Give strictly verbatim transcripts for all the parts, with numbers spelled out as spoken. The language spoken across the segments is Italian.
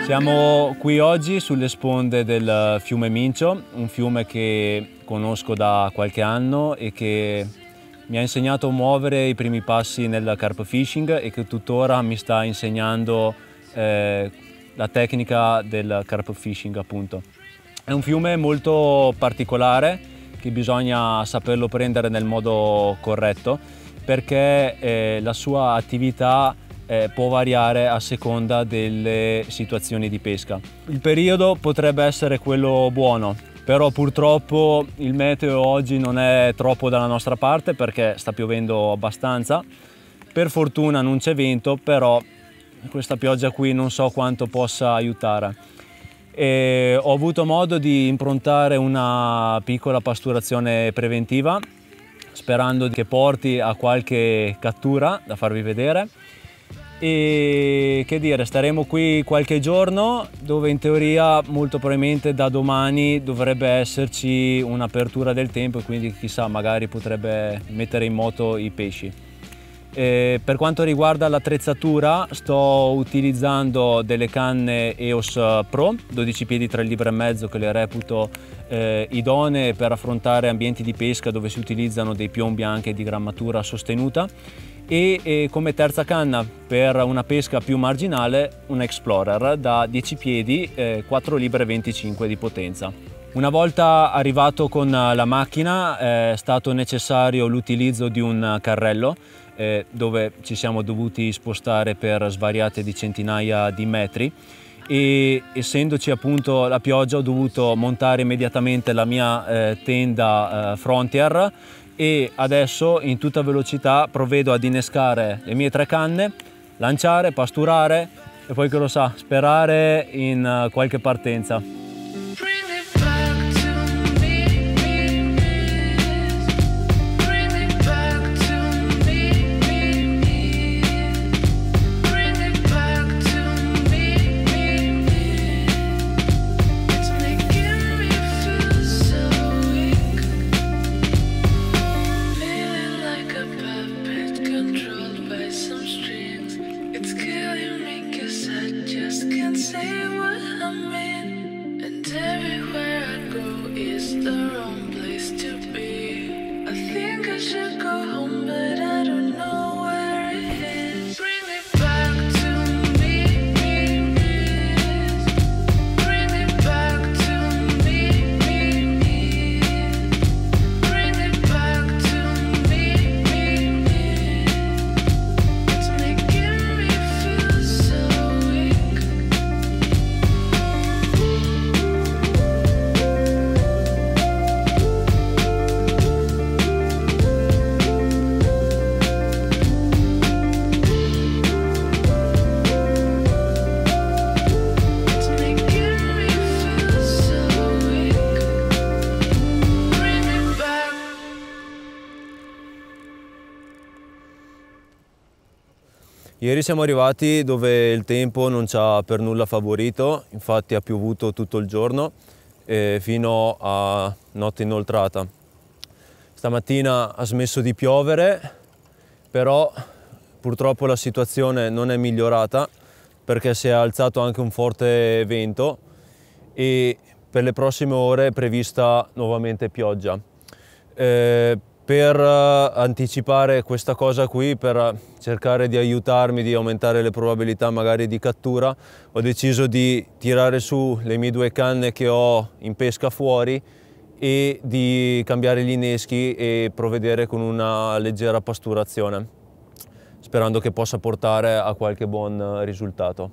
Siamo qui oggi sulle sponde del fiume Mincio, un fiume che conosco da qualche anno e che mi ha insegnato a muovere i primi passi nel carp fishing e che tuttora mi sta insegnando eh, la tecnica del carp fishing, appunto. È un fiume molto particolare che bisogna saperlo prendere nel modo corretto, perché eh, la sua attività Eh, può variare a seconda delle situazioni di pesca. Il periodo potrebbe essere quello buono, però purtroppo il meteo oggi non è troppo dalla nostra parte perché sta piovendo abbastanza. Per fortuna non c'è vento, però questa pioggia qui non so quanto possa aiutare. E ho avuto modo di improntare una piccola pasturazione preventiva, sperando che porti a qualche cattura da farvi vedere. E che dire, staremo qui qualche giorno dove in teoria molto probabilmente da domani dovrebbe esserci un'apertura del tempo e quindi chissà, magari potrebbe mettere in moto i pesci. E per quanto riguarda l'attrezzatura, sto utilizzando delle canne E O S Pro dodici piedi tre virgola cinque litri che le reputo eh, idonee per affrontare ambienti di pesca dove si utilizzano dei piombi anche di grammatura sostenuta. E, e come terza canna per una pesca più marginale un Explorer da dieci piedi, eh, quattro virgola venticinque litri di potenza. Una volta arrivato con la macchina è stato necessario l'utilizzo di un carrello eh, dove ci siamo dovuti spostare per svariate di centinaia di metri e essendoci appunto la pioggia ho dovuto montare immediatamente la mia eh, tenda eh, Frontier e adesso in tutta velocità provvedo ad innescare le mie tre canne, lanciare, pasturare e poi, che lo sa, sperare in qualche partenza. Ieri siamo arrivati dove il tempo non ci ha per nulla favorito, infatti ha piovuto tutto il giorno eh, fino a notte inoltrata. Stamattina ha smesso di piovere, però purtroppo la situazione non è migliorata perché si è alzato anche un forte vento e per le prossime ore è prevista nuovamente pioggia. Eh, Per anticipare questa cosa qui, per cercare di aiutarmi, di aumentare le probabilità magari di cattura, ho deciso di tirare su le mie due canne che ho in pesca fuori e di cambiare gli inneschi e provvedere con una leggera pasturazione, sperando che possa portare a qualche buon risultato.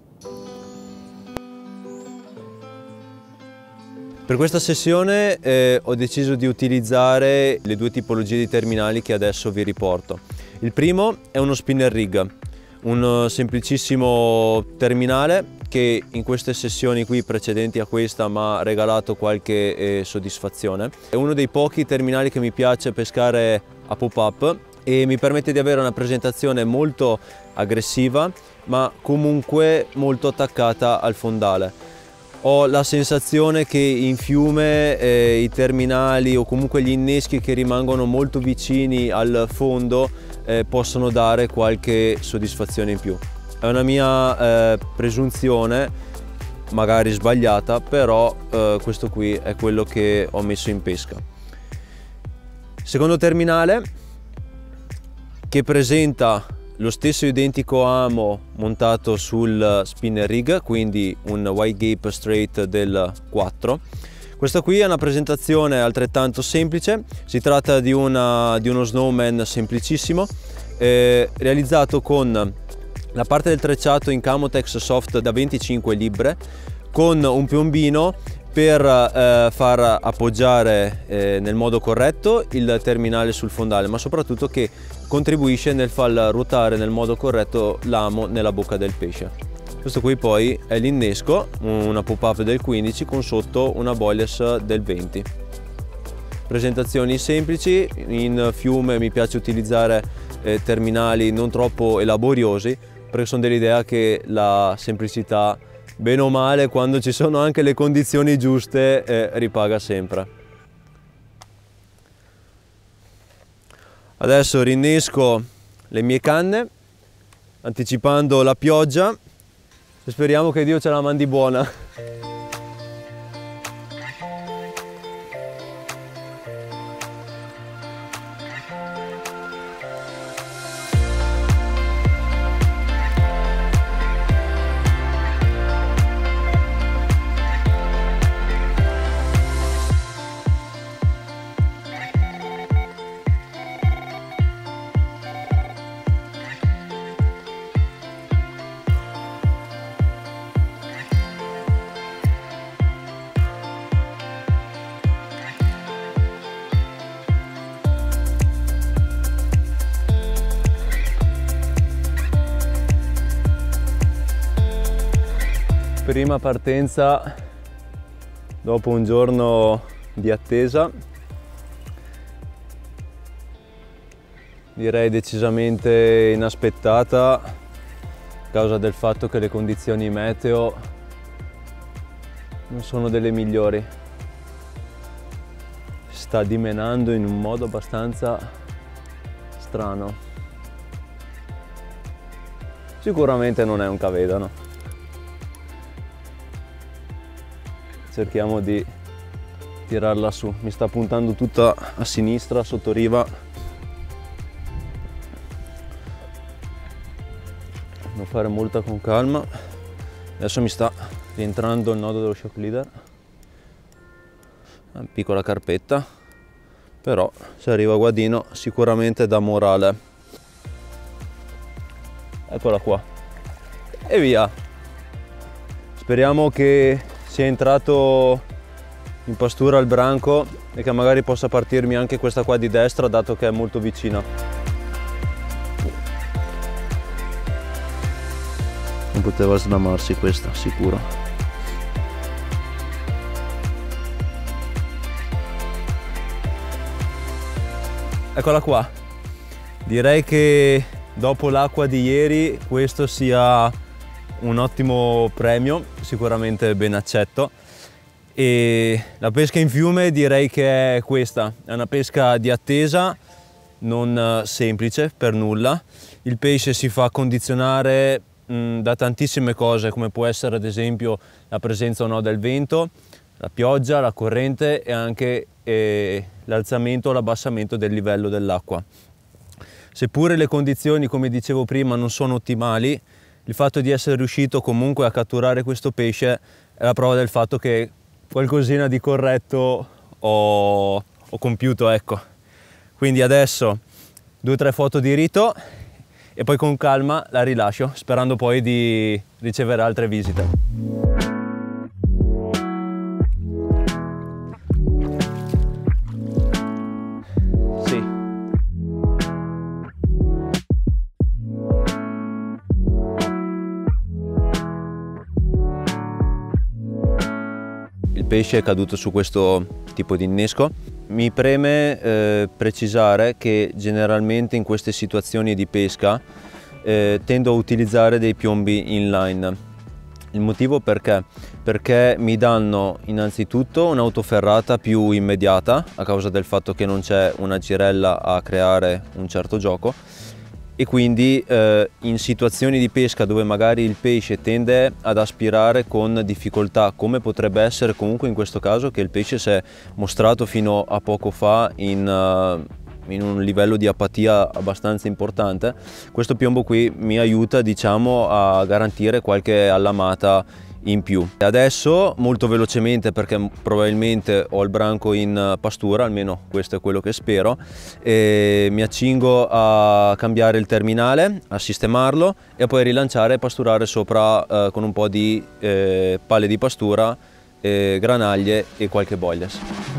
Per questa sessione eh, ho deciso di utilizzare le due tipologie di terminali che adesso vi riporto. Il primo è uno spinner rig, un semplicissimo terminale che in queste sessioni qui precedenti a questa mi ha regalato qualche eh, soddisfazione. È uno dei pochi terminali che mi piace pescare a pop-up e mi permette di avere una presentazione molto aggressiva ma comunque molto attaccata al fondale. Ho la sensazione che in fiume eh, i terminali o comunque gli inneschi che rimangono molto vicini al fondo eh, possono dare qualche soddisfazione in più. È una mia eh, presunzione, magari sbagliata, però eh, questo qui è quello che ho messo in pesca. Secondo terminale, che presenta lo stesso identico amo montato sul spinner rig, quindi un wide gape straight del quattro. Questa qui è una presentazione altrettanto semplice, si tratta di, una, di uno snowman semplicissimo, eh, realizzato con la parte del trecciato in Camotex soft da venticinque libbre, con un piombino per eh, far appoggiare eh, nel modo corretto il terminale sul fondale, ma soprattutto che contribuisce nel far ruotare nel modo corretto l'amo nella bocca del pesce. Questo qui poi è l'innesco, una pop-up del quindici con sotto una boilers del venti. Presentazioni semplici, in fiume mi piace utilizzare eh, terminali non troppo laboriosi, perché sono dell'idea che la semplicità, bene o male, quando ci sono anche le condizioni giuste, eh, ripaga sempre. Adesso rinnesco le mie canne, anticipando la pioggia, e speriamo che Dio ce la mandi buona. Prima partenza dopo un giorno di attesa, direi decisamente inaspettata a causa del fatto che le condizioni meteo non sono delle migliori. Sta dimenando in un modo abbastanza strano. Sicuramente non è un cavedano. Cerchiamo di tirarla su, mi sta puntando tutta a sinistra, sotto riva. Devo fare molta con calma. Adesso mi sta rientrando il nodo dello shock leader. Una piccola carpetta, però se arriva Guadino sicuramente dà morale. Eccola qua. E via. Speriamo che sia entrato in pastura il branco e che magari possa partirmi anche questa qua di destra, dato che è molto vicina. Non poteva slamarsi questa, sicuro. Eccola qua. Direi che dopo l'acqua di ieri questo sia un ottimo premio, sicuramente ben accetto. E la pesca in fiume direi che è questa, è una pesca di attesa, non semplice per nulla. Il pesce si fa condizionare mh, da tantissime cose, come può essere ad esempio la presenza o no del vento, la pioggia, la corrente e anche eh, l'alzamento o l'abbassamento del livello dell'acqua. Seppure le condizioni, come dicevo prima, non sono ottimali, il fatto di essere riuscito comunque a catturare questo pesce è la prova del fatto che qualcosina di corretto ho, ho compiuto, ecco. Quindi adesso due o tre foto di rito e poi con calma la rilascio, sperando poi di ricevere altre visite. Il pesce è caduto su questo tipo di innesco. Mi preme eh, precisare che generalmente in queste situazioni di pesca eh, tendo a utilizzare dei piombi inline. Il motivo perché? Perché mi danno innanzitutto un'autoferrata più immediata a causa del fatto che non c'è una girella a creare un certo gioco, e quindi eh, in situazioni di pesca dove magari il pesce tende ad aspirare con difficoltà, come potrebbe essere comunque in questo caso che il pesce si è mostrato fino a poco fa in, uh, in un livello di apatia abbastanza importante, questo piombo qui mi aiuta, diciamo, a garantire qualche allamata in più. Adesso molto velocemente, perché probabilmente ho il branco in pastura, almeno questo è quello che spero, e mi accingo a cambiare il terminale, a sistemarlo e poi rilanciare e pasturare sopra eh, con un po' di eh, palle di pastura, eh, granaglie e qualche boilies.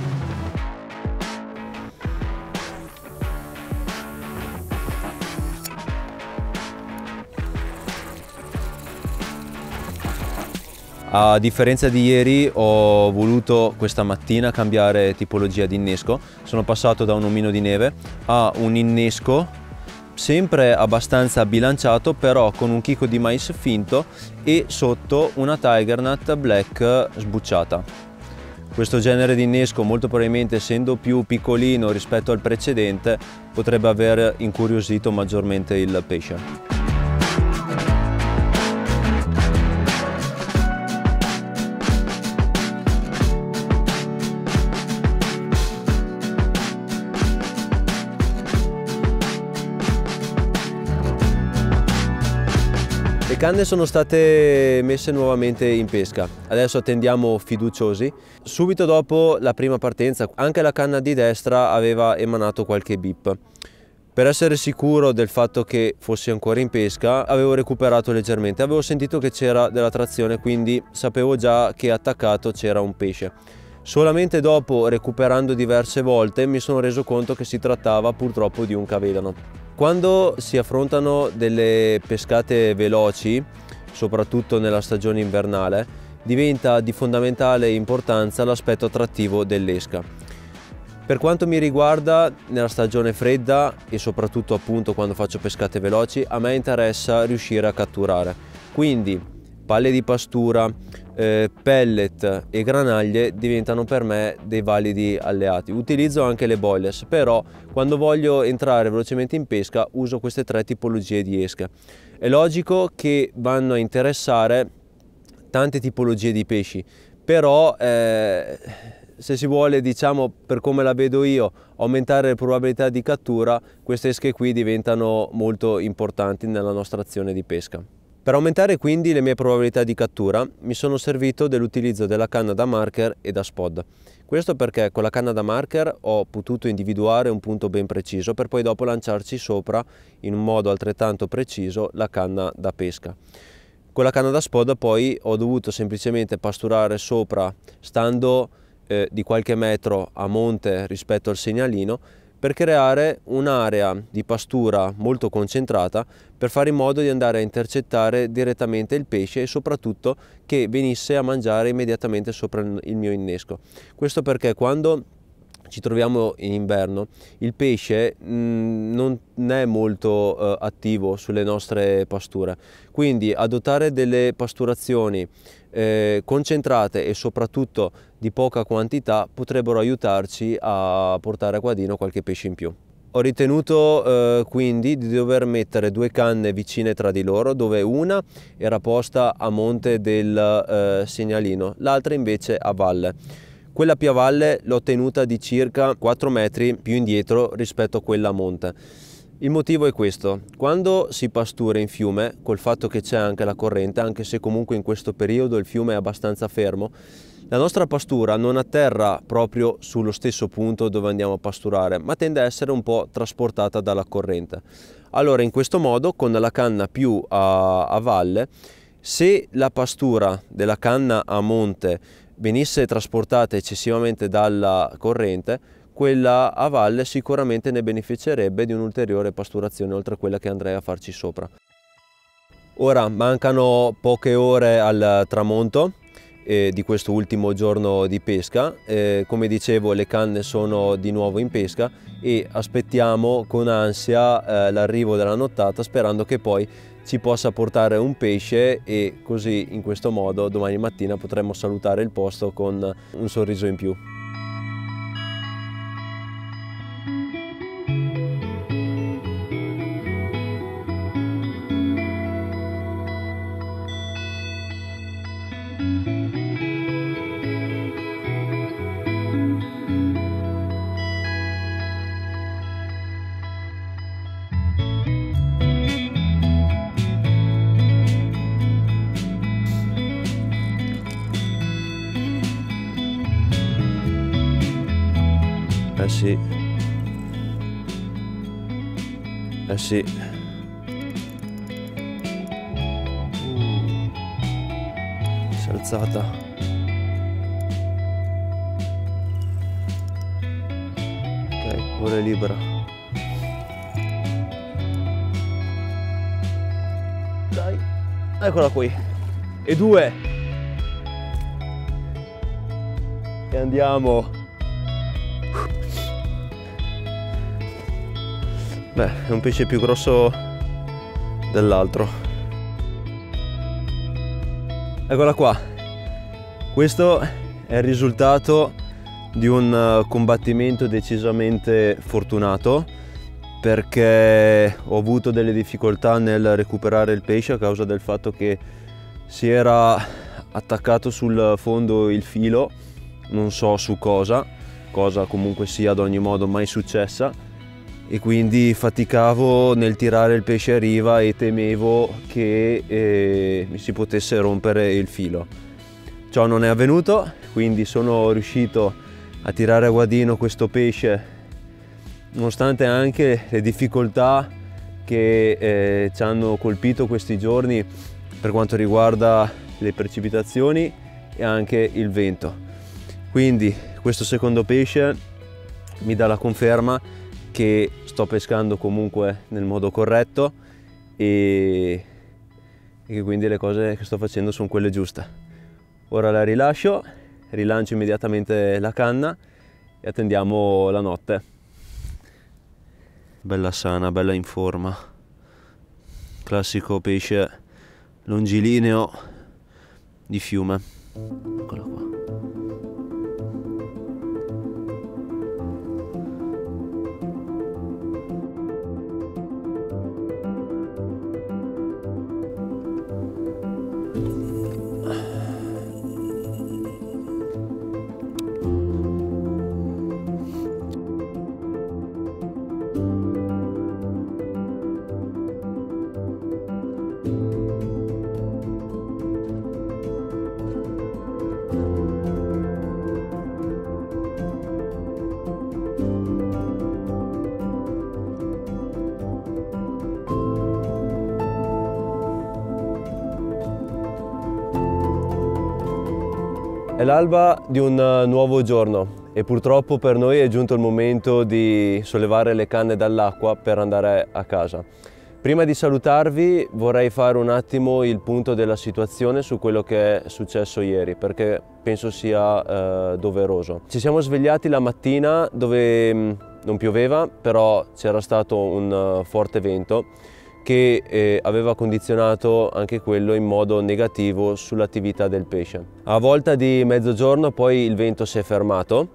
A differenza di ieri ho voluto questa mattina cambiare tipologia di innesco, sono passato da un omino di neve a un innesco sempre abbastanza bilanciato, però con un chicco di mais finto e sotto una Tiger Nut Black sbucciata. Questo genere di innesco, molto probabilmente essendo più piccolino rispetto al precedente, potrebbe aver incuriosito maggiormente il pesce. Le canne sono state messe nuovamente in pesca, adesso attendiamo fiduciosi. Subito dopo la prima partenza anche la canna di destra aveva emanato qualche bip. Per essere sicuro del fatto che fossi ancora in pesca avevo recuperato leggermente, avevo sentito che c'era della trazione, quindi sapevo già che attaccato c'era un pesce. Solamente dopo, recuperando diverse volte, mi sono reso conto che si trattava purtroppo di un cavedano. Quando si affrontano delle pescate veloci, soprattutto nella stagione invernale, diventa di fondamentale importanza l'aspetto attrattivo dell'esca. Per quanto mi riguarda, nella stagione fredda e soprattutto appunto quando faccio pescate veloci, a me interessa riuscire a catturare. Quindi palle di pastura, eh, pellet e granaglie diventano per me dei validi alleati. Utilizzo anche le boilies, però quando voglio entrare velocemente in pesca uso queste tre tipologie di esche. È logico che vanno a interessare tante tipologie di pesci, però eh, se si vuole, diciamo, per come la vedo io, aumentare le probabilità di cattura, queste esche qui diventano molto importanti nella nostra azione di pesca. Per aumentare quindi le mie probabilità di cattura mi sono servito dell'utilizzo della canna da marker e da spod. Questo perché con la canna da marker ho potuto individuare un punto ben preciso per poi dopo lanciarci sopra in un modo altrettanto preciso la canna da pesca. Con la canna da spod poi ho dovuto semplicemente pasturare sopra stando eh, di qualche metro a monte rispetto al segnalino, per creare un'area di pastura molto concentrata per fare in modo di andare a intercettare direttamente il pesce e soprattutto che venisse a mangiare immediatamente sopra il mio innesco. Questo perché quando ci troviamo in inverno il pesce mh, non è molto eh, attivo sulle nostre pasture, quindi adottare delle pasturazioni eh, concentrate e soprattutto di poca quantità potrebbero aiutarci a portare a guadino qualche pesce in più. Ho ritenuto eh, quindi di dover mettere due canne vicine tra di loro, dove una era posta a monte del eh, segnalino, l'altra invece a valle. Quella più a valle l'ho tenuta di circa quattro metri più indietro rispetto a quella a monte. Il motivo è questo: quando si pastura in fiume, col fatto che c'è anche la corrente, anche se comunque in questo periodo il fiume è abbastanza fermo, la nostra pastura non atterra proprio sullo stesso punto dove andiamo a pasturare, ma tende a essere un po' trasportata dalla corrente. Allora, in questo modo, con la canna più a, a valle, se la pastura della canna a monte venisse trasportata eccessivamente dalla corrente, quella a valle sicuramente ne beneficerebbe di un'ulteriore pasturazione oltre a quella che andrei a farci sopra. Ora mancano poche ore al tramonto eh, di questo ultimo giorno di pesca. Eh, come dicevo, le canne sono di nuovo in pesca e aspettiamo con ansia eh, l'arrivo della nottata, sperando che poi ci possa portare un pesce e così in questo modo domani mattina potremo salutare il posto con un sorriso in più. Eh sì. Eh sì. Si è alzata. Ok, ora è libera. Dai, eccola qui. E due. E andiamo. Beh, è un pesce più grosso dell'altro. Eccola qua. Questo è il risultato di un combattimento decisamente fortunato, perché ho avuto delle difficoltà nel recuperare il pesce a causa del fatto che si era attaccato sul fondo il filo, non so su cosa, cosa comunque sia ad ogni modo mai successa, e quindi faticavo nel tirare il pesce a riva e temevo che eh, mi si potesse rompere il filo. Ciò non è avvenuto, quindi sono riuscito a tirare a guadino questo pesce nonostante anche le difficoltà che eh, ci hanno colpito questi giorni per quanto riguarda le precipitazioni e anche il vento. Quindi questo secondo pesce mi dà la conferma che sto pescando comunque nel modo corretto e, e che quindi le cose che sto facendo sono quelle giuste. Ora la rilascio, rilancio immediatamente la canna e attendiamo la notte. Bella sana, bella in forma. Classico pesce longilineo di fiume. Eccola qua. È l'alba di un nuovo giorno e purtroppo per noi è giunto il momento di sollevare le canne dall'acqua per andare a casa. Prima di salutarvi vorrei fare un attimo il punto della situazione su quello che è successo ieri, perché penso sia eh, doveroso. Ci siamo svegliati la mattina dove mh, non pioveva, però c'era stato un uh, forte vento che eh, aveva condizionato anche quello in modo negativo sull'attività del pesce. A volta di mezzogiorno poi il vento si è fermato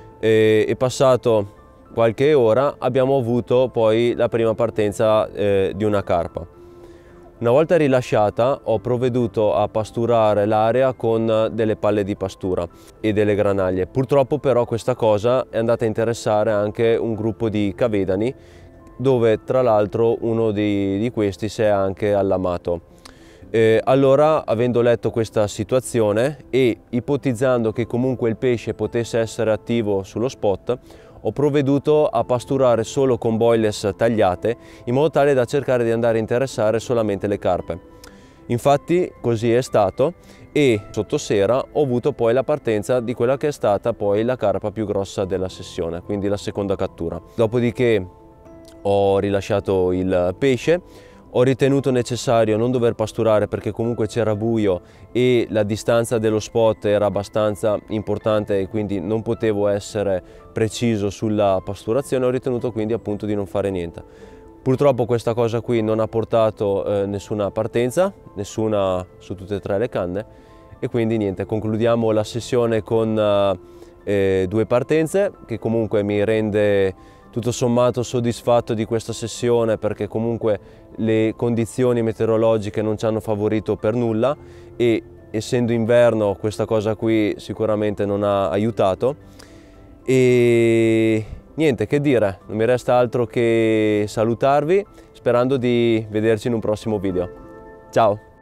e, e passato qualche ora abbiamo avuto poi la prima partenza eh, di una carpa. Una volta rilasciata ho provveduto a pasturare l'area con delle palle di pastura e delle granaglie. Purtroppo però questa cosa è andata a interessare anche un gruppo di cavedani, dove tra l'altro uno di, di questi si è anche allamato. Eh, allora, avendo letto questa situazione e ipotizzando che comunque il pesce potesse essere attivo sullo spot, ho provveduto a pasturare solo con boilers tagliate in modo tale da cercare di andare a interessare solamente le carpe. Infatti così è stato e sotto sera ho avuto poi la partenza di quella che è stata poi la carpa più grossa della sessione, quindi la seconda cattura. Dopodiché ho rilasciato il pesce, ho ritenuto necessario non dover pasturare perché comunque c'era buio e la distanza dello spot era abbastanza importante e quindi non potevo essere preciso sulla pasturazione, ho ritenuto quindi appunto di non fare niente. Purtroppo questa cosa qui non ha portato eh, nessuna partenza, nessuna su tutte e tre le canne e quindi niente, concludiamo la sessione con eh, due partenze che comunque mi rende tutto sommato soddisfatto di questa sessione perché comunque le condizioni meteorologiche non ci hanno favorito per nulla e essendo inverno questa cosa qui sicuramente non ha aiutato e niente che dire, non mi resta altro che salutarvi sperando di vederci in un prossimo video. Ciao!